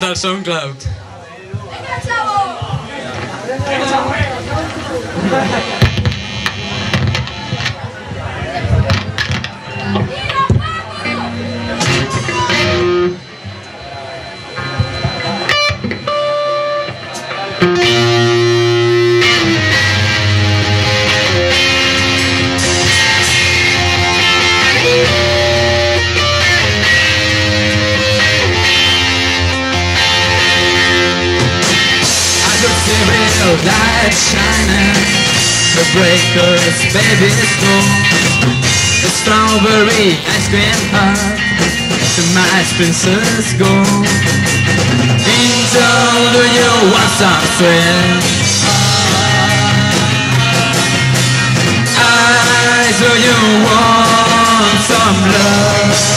al SoundCloud. Light shining, the breakers, baby's gone. The strawberry ice cream hut, the mice princess gone. Angel, do you want some thrill? Eyes, do you want some love?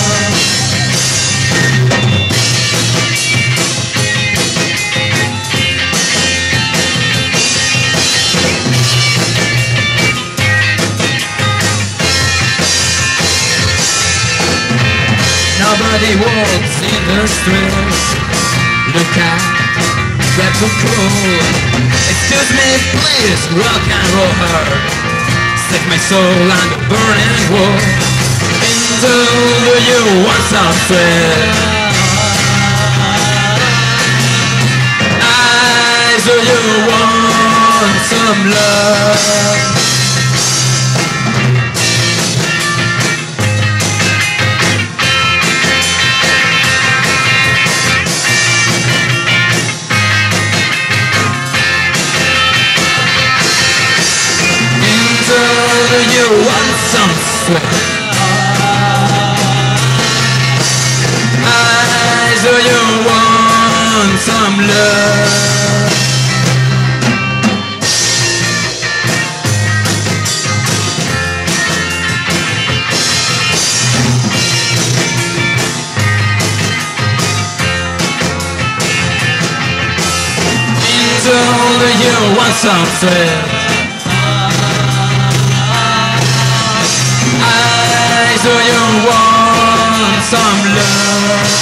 Nobody walks in the streets. Look out, grab the cool. Excuse me, please, rock and roll hard. Stick my soul on the burning wood. Angel, do you want some thrill? Eyes, do you want some love? Do you want some sweat? Eyes, do you want some love? Angel, do you want some thrill? Do you want some love?